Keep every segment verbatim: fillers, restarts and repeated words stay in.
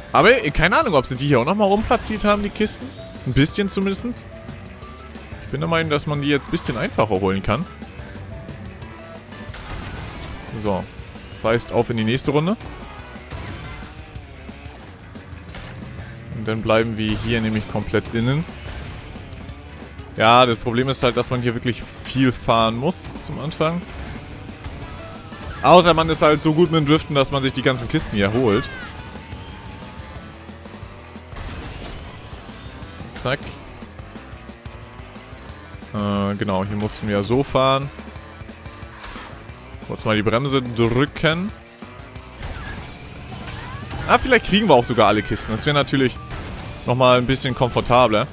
Aber keine Ahnung, ob sie die hier auch nochmal rumplatziert haben, die Kisten. Ein bisschen zumindest. Ich bin der Meinung, dass man die jetzt ein bisschen einfacher holen kann. So. Das heißt, auf in die nächste Runde. Und dann bleiben wir hier nämlich komplett innen. Ja, das Problem ist halt, dass man hier wirklich viel fahren muss zum Anfang. Außer man ist halt so gut mit dem Driften, dass man sich die ganzen Kisten hier holt. Zack. Äh, genau, hier mussten wir ja so fahren. Kurz mal die Bremse drücken. Ah, vielleicht kriegen wir auch sogar alle Kisten. Das wäre natürlich nochmal ein bisschen komfortabler.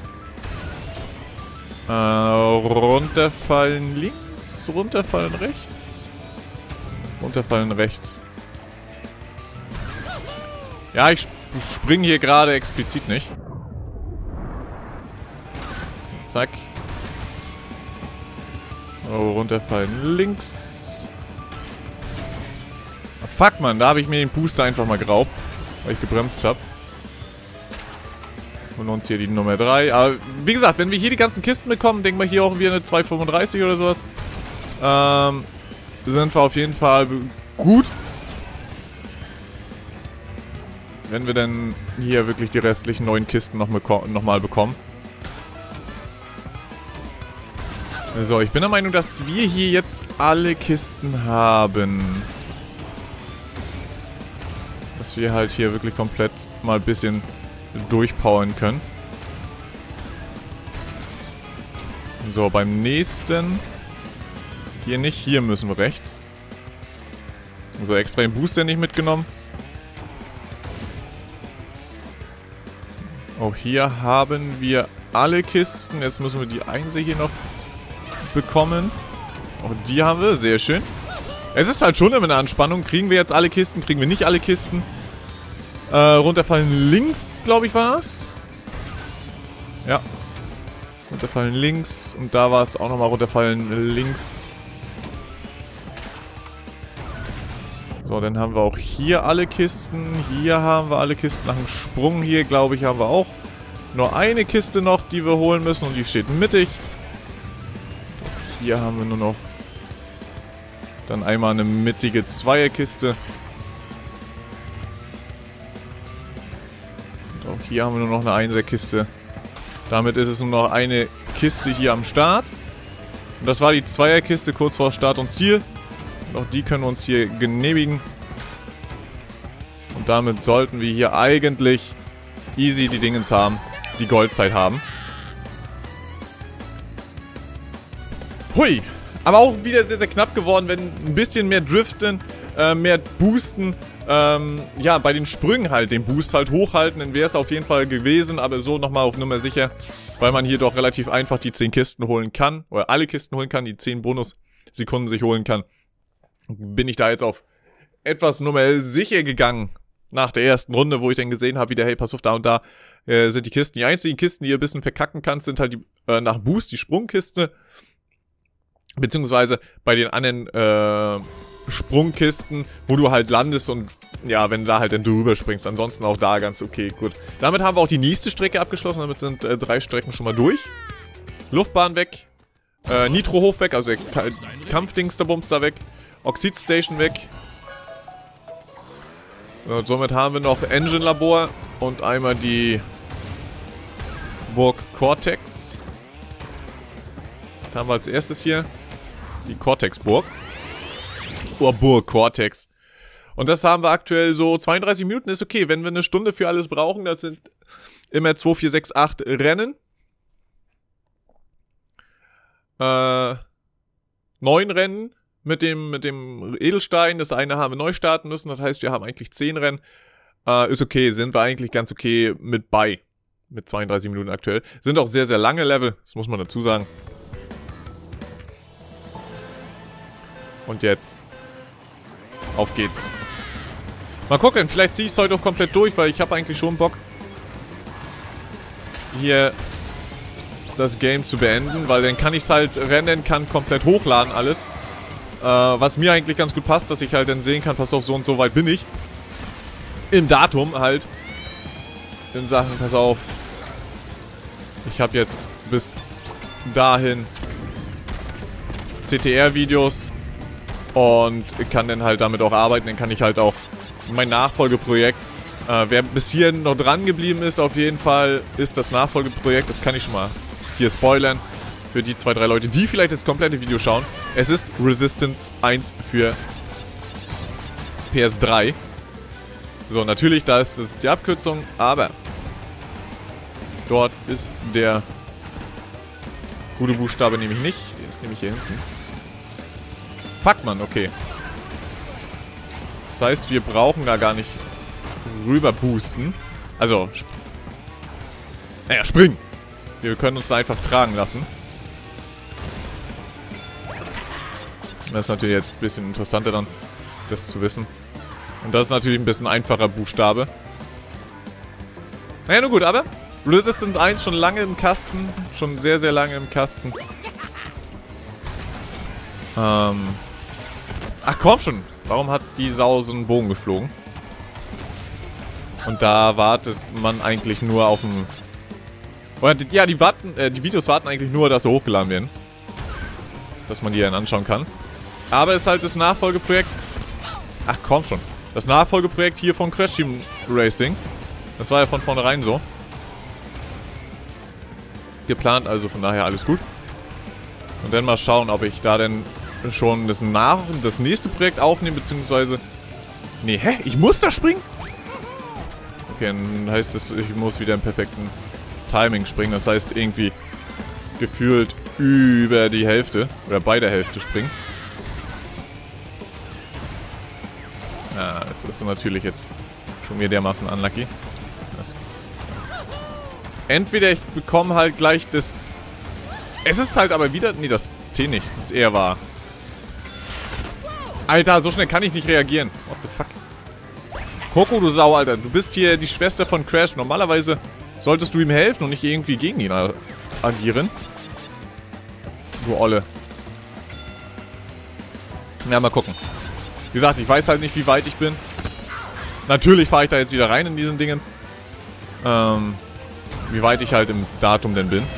Äh, runterfallen links, runterfallen rechts. Runterfallen rechts. Ja, ich sp springe hier gerade explizit nicht. Zack. Oh, runterfallen links. Ah, fuck, man, da habe ich mir den Booster einfach mal geraubt, weil ich gebremst habe. Und uns hier die Nummer drei. Aber wie gesagt, wenn wir hier die ganzen Kisten bekommen, denken wir hier auch wieder eine zwei fünfunddreißig oder sowas. Ähm, sind wir auf jeden Fall gut. Wenn wir dann hier wirklich die restlichen neuen Kisten noch, noch mal bekommen. So, ich bin der Meinung, dass wir hier jetzt alle Kisten haben. Dass wir halt hier wirklich komplett mal ein bisschen durchpowern können. So, beim nächsten. Hier nicht, hier müssen wir rechts. So, extra den Booster nicht mitgenommen. Auch hier haben wir alle Kisten. Jetzt müssen wir die Einser hier noch bekommen. Auch die haben wir, sehr schön. Es ist halt schon immer eine Anspannung. Kriegen wir jetzt alle Kisten, kriegen wir nicht alle Kisten. Äh, runterfallen links, glaube ich, war es. Ja. Runterfallen links. Und da war es auch nochmal runterfallen links. So, dann haben wir auch hier alle Kisten. Hier haben wir alle Kisten. Nach dem Sprung hier, glaube ich, haben wir auch nur eine Kiste noch, die wir holen müssen. Und die steht mittig. Hier haben wir nur noch dann einmal eine mittige Zweierkiste. Und auch hier haben wir nur noch eine Einserkiste. Damit ist es nur noch eine Kiste hier am Start. Und das war die Zweierkiste kurz vor Start und Ziel. Und auch die können wir uns hier genehmigen. Und damit sollten wir hier eigentlich easy die Dingens haben. Die Goldzeit haben. Hui. Aber auch wieder sehr, sehr knapp geworden, wenn ein bisschen mehr driften, äh, mehr boosten. Ähm, ja, bei den Sprüngen halt den Boost halt hochhalten, dann wäre es auf jeden Fall gewesen. Aber so nochmal auf Nummer sicher, weil man hier doch relativ einfach die zehn Kisten holen kann. Oder alle Kisten holen kann, die zehn Bonussekunden sich holen kann. Bin ich da jetzt auf etwas Nummer sicher gegangen. Nach der ersten Runde, wo ich dann gesehen habe, wieder, hey, pass auf, da und da äh, sind die Kisten. Die einzigen Kisten, die ihr ein bisschen verkacken kannst, sind halt die, äh, nach Boost die Sprungkiste. Beziehungsweise bei den anderen äh, Sprungkisten, wo du halt landest und ja, wenn du da halt dann drüber springst. Ansonsten auch da ganz okay, gut. Damit haben wir auch die nächste Strecke abgeschlossen. Damit sind äh, drei Strecken schon mal durch. Luftbahn weg. Äh, Nitro-Hof weg, also Kampfdings der Bums da weg. Oxid-Station weg. Und somit haben wir noch Engine-Labor und einmal die Burg Cortex. Das haben wir als erstes hier. Die Cortex-Burg. Oh, Burg Cortex. Und das haben wir aktuell so zweiunddreißig Minuten, ist okay. Wenn wir eine Stunde für alles brauchen, das sind immer zwei, vier, sechs, acht Rennen. Äh, neun Rennen. Mit dem, mit dem Edelstein, das eine haben wir neu starten müssen, das heißt, wir haben eigentlich zehn Rennen. Äh, ist okay, sind wir eigentlich ganz okay mit bei. Mit zweiunddreißig Minuten aktuell. Sind auch sehr, sehr lange Level, das muss man dazu sagen. Und jetzt. Auf geht's. Mal gucken, vielleicht ziehe ich es heute auch komplett durch, weil ich habe eigentlich schon Bock, hier das Game zu beenden, weil dann kann ich es halt rennen, kann komplett hochladen alles. Äh, was mir eigentlich ganz gut passt, dass ich halt dann sehen kann, pass auf, so und so weit bin ich. im Datum halt. In Sachen, pass auf. Ich habe jetzt bis dahin C T R-Videos und kann dann halt damit auch arbeiten. Dann kann ich halt auch mein Nachfolgeprojekt, äh, wer bis hierhin noch dran geblieben ist, auf jeden Fall ist das Nachfolgeprojekt, das kann ich schon mal hier spoilern, für die zwei, drei Leute, die vielleicht das komplette Video schauen. Es ist Resistance eins für P S drei. So, natürlich, da ist das die Abkürzung, aber dort ist der gute Buchstabe nämlich nicht. Der ist nämlich hier hinten. Fuck, Mann, okay. Das heißt, wir brauchen da gar nicht rüber boosten. Also, sp naja, springen. Wir können uns da einfach tragen lassen. Das ist natürlich jetzt ein bisschen interessanter dann, das zu wissen. Und das ist natürlich ein bisschen einfacher Buchstabe. Naja, nur gut, aber Resistance eins schon lange im Kasten. Schon sehr, sehr lange im Kasten. Ähm. Ach komm schon. Warum hat die Sau so einen Bogen geflogen? Und da wartet man eigentlich nur auf ein... Oder die, ja, die, warten, äh, die Videos warten eigentlich nur, dass sie hochgeladen werden. Dass man die dann anschauen kann. Aber es ist halt das Nachfolgeprojekt... Ach komm schon. Das Nachfolgeprojekt hier von Crash Team Racing. Das war ja von vornherein so. Geplant, also von daher alles gut. Und dann mal schauen, ob ich da denn schon das, nach das nächste Projekt aufnehme, beziehungsweise... Nee, hä? Ich muss da springen? Okay, dann heißt es, ich muss wieder im perfekten Timing springen. Das heißt, irgendwie gefühlt über die Hälfte oder bei der Hälfte springen. Ja, das ist natürlich jetzt schon wieder dermaßen unlucky. Das Entweder ich bekomme halt gleich das... Es ist halt aber wieder... Nee, das T nicht. Das R war... Alter, so schnell kann ich nicht reagieren. What the fuck? Coco, du Sau, Alter. Du bist hier die Schwester von Crash. Normalerweise solltest du ihm helfen und nicht irgendwie gegen ihn agieren. Du Olle. Ja, mal gucken. Wie gesagt, ich weiß halt nicht, wie weit ich bin. Natürlich fahre ich da jetzt wieder rein in diesen Dingens. Ähm, wie weit ich halt im Datum denn bin.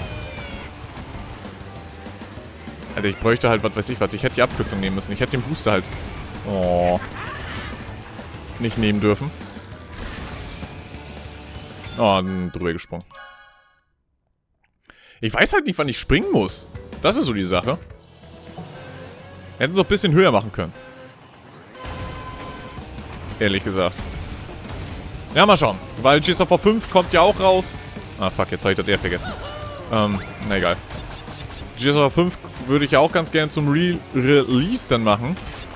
Alter, ich bräuchte halt, was weiß ich was. Ich hätte die Abkürzung nehmen müssen. Ich hätte den Booster halt... Oh. Nicht nehmen dürfen. Oh, dann drüber gesprungen. Ich weiß halt nicht, wann ich springen muss. Das ist so die Sache. Hätten sie es auch ein bisschen höher machen können. Ehrlich gesagt. Ja, mal schauen. Weil Gears of War fünf kommt ja auch raus. Ah, fuck, jetzt habe ich das eher vergessen. Ähm, na egal. Gears of War fünf würde ich ja auch ganz gerne zum Re Release dann machen.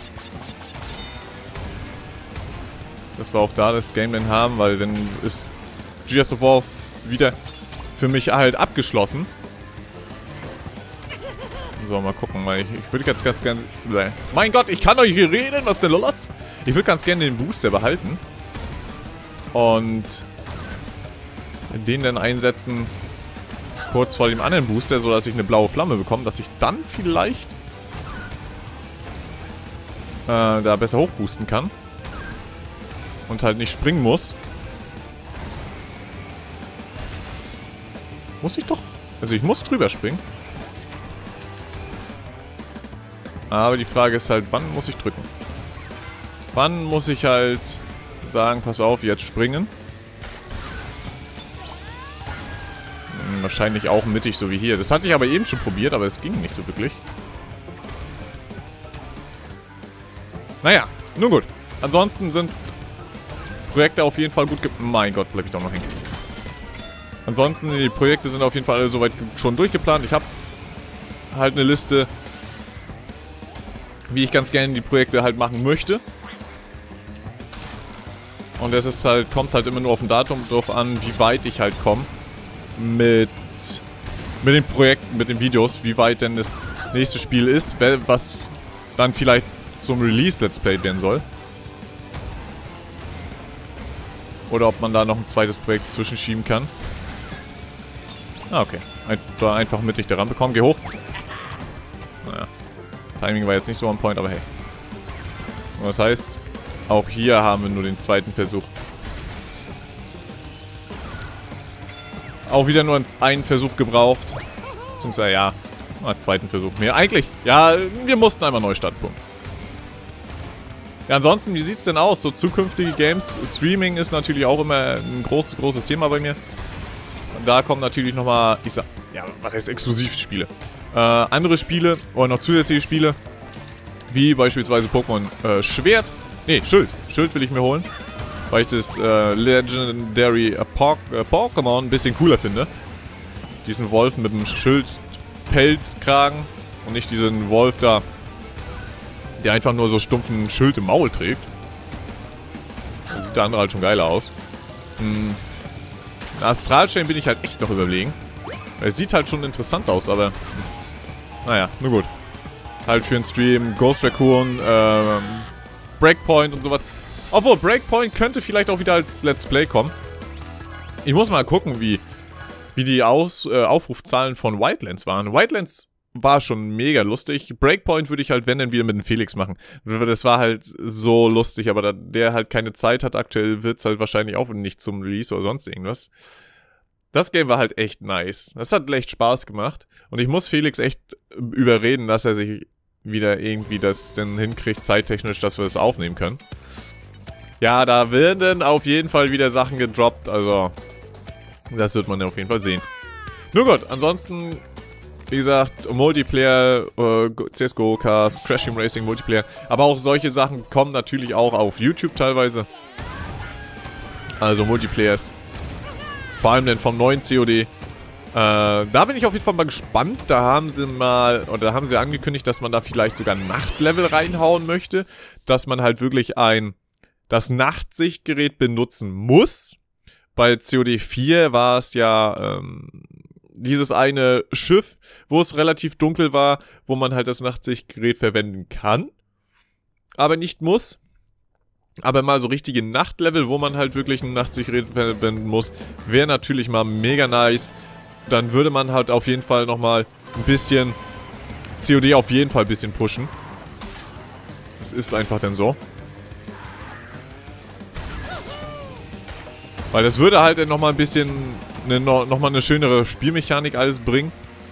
Dass wir auch da das Game dann haben, weil dann ist Gears of War wieder für mich halt abgeschlossen. So, mal gucken, weil ich, ich würde ganz, ganz gerne... Mein Gott, ich kann euch hier reden, was denn los? Ich würde ganz gerne den Booster behalten. Und den dann einsetzen kurz vor dem anderen Booster, sodass ich eine blaue Flamme bekomme, dass ich dann vielleicht äh, da besser hochboosten kann. Und halt nicht springen muss. Muss ich doch... Also ich muss drüber springen. Aber die Frage ist halt, wann muss ich drücken? Wann muss ich halt sagen, pass auf, jetzt springen? Hm, wahrscheinlich auch mittig, so wie hier. Das hatte ich aber eben schon probiert, aber es ging nicht so wirklich. Naja, nun gut. Ansonsten sind Projekte auf jeden Fall gut ge... Mein Gott, bleib ich doch noch hängen. Ansonsten, die Projekte sind auf jeden Fall alle soweit schon durchgeplant. Ich habe halt eine Liste, wie ich ganz gerne die Projekte halt machen möchte. Und es ist halt, kommt halt immer nur auf ein Datum drauf an, wie weit ich halt komme mit, mit den Projekten, mit den Videos, wie weit denn das nächste Spiel ist, was dann vielleicht zum Release-Let's Play werden soll. Oder ob man da noch ein zweites Projekt zwischenschieben kann. Ah, okay. Ein, da einfach mittig daran bekommen. Geh hoch. Naja. Timing war jetzt nicht so on point, aber hey. Und das heißt, auch hier haben wir nur den zweiten Versuch auch wieder nur einen Versuch gebraucht. Beziehungsweise, ja, einen zweiten Versuch mehr. Eigentlich, ja, wir mussten einmal neu starten. Punkt. Ja, ansonsten, wie sieht es denn aus? So zukünftige Games, Streaming ist natürlich auch immer ein großes, großes Thema bei mir. Und da kommen natürlich nochmal, ich sag, ja, was heißt Exklusivspiele? Äh, andere Spiele oder noch zusätzliche Spiele, wie beispielsweise Pokémon äh, Schwert. Ne, Schild. Schild will ich mir holen, weil ich das äh, Legendary äh, Pokémon ein bisschen cooler finde. Diesen Wolf mit dem Schildpelzkragen und nicht diesen Wolf da, der einfach nur so stumpfen Schild im Maul trägt. Da sieht der andere halt schon geiler aus. Hm. Astralstein bin ich halt echt noch überlegen. Er sieht halt schon interessant aus, aber... Naja, nur gut. Halt für den Stream, Ghost Raccoon, ähm, Breakpoint und sowas. Obwohl, Breakpoint könnte vielleicht auch wieder als Let's Play kommen. Ich muss mal gucken, wie, wie die Aus, äh, Aufrufzahlen von Wildlands waren. Wildlands war schon mega lustig. Breakpoint würde ich halt, wenn, dann wieder mit dem Felix machen. Das war halt so lustig, aber da der halt keine Zeit hat aktuell, wird es halt wahrscheinlich auch nicht zum Release oder sonst irgendwas. Das Game war halt echt nice. Das hat echt Spaß gemacht. Und ich muss Felix echt überreden, dass er sich wieder irgendwie das denn hinkriegt, zeittechnisch, dass wir das aufnehmen können. Ja, da werden auf jeden Fall wieder Sachen gedroppt. Also, das wird man auf jeden Fall sehen. Nur gut, ansonsten, wie gesagt, Multiplayer, äh, C S G O-Cast, Crash Team Racing, Multiplayer. Aber auch solche Sachen kommen natürlich auch auf YouTube teilweise. Also Multiplayers. Vor allem dann vom neuen C O D. Äh, da bin ich auf jeden Fall mal gespannt. Da haben sie mal, oder haben sie angekündigt, dass man da vielleicht sogar ein Nachtlevel reinhauen möchte. Dass man halt wirklich ein, das Nachtsichtgerät benutzen muss. Bei C O D vier war es ja, ähm, dieses eine Schiff, wo es relativ dunkel war, wo man halt das Nachtsichtgerät verwenden kann. Aber nicht muss. Aber mal so richtige Nachtlevel, wo man halt wirklich ein Nachtsichtgerät verwenden muss, wäre natürlich mal mega nice. Dann würde man halt auf jeden Fall nochmal ein bisschen C O D auf jeden Fall ein bisschen pushen. Das ist einfach dann so. Weil das würde halt dann nochmal ein bisschen, eine, nochmal eine schönere Spielmechanik alles bringen.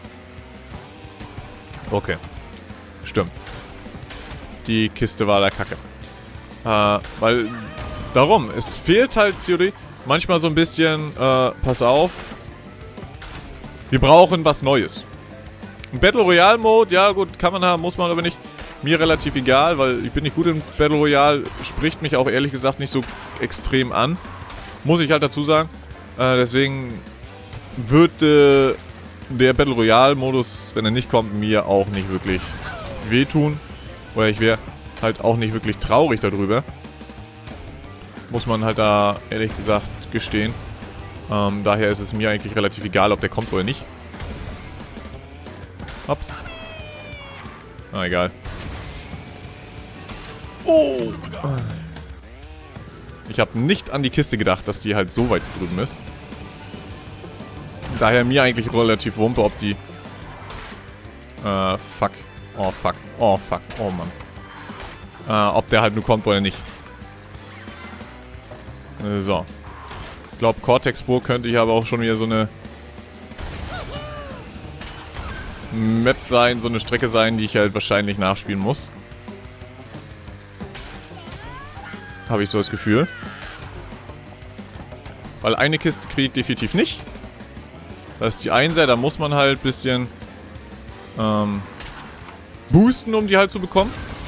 Okay. Stimmt. Die Kiste war da kacke. Äh, weil, darum, es fehlt halt C O D manchmal so ein bisschen, äh, pass auf. Wir brauchen was Neues. Ein Battle Royale Mode, ja gut, kann man haben, muss man aber nicht. Mir relativ egal, weil ich bin nicht gut im Battle Royale, spricht mich auch ehrlich gesagt nicht so extrem an. Muss ich halt dazu sagen. Äh, deswegen würde der Battle Royale Modus, wenn er nicht kommt, mir auch nicht wirklich wehtun. Oder ich wäre halt auch nicht wirklich traurig darüber. Muss man halt da ehrlich gesagt gestehen. Ähm, daher ist es mir eigentlich relativ egal, ob der kommt oder nicht. Ups. Na, egal. Oh! Ich habe nicht an die Kiste gedacht, dass die halt so weit drüben ist. Daher mir eigentlich relativ wumpe, ob die... Äh, fuck. Oh, fuck. Oh, fuck. Oh, Mann. Äh, ob der halt nur kommt oder nicht. So. Ich glaube, Cortex-Burg könnte ich aber auch schon wieder so eine Map sein, so eine Strecke sein, die ich halt wahrscheinlich nachspielen muss. Habe ich so das Gefühl. Weil eine Kiste kriege ich definitiv nicht. Das ist die Einser, da muss man halt ein bisschen ähm, boosten, um die halt zu bekommen.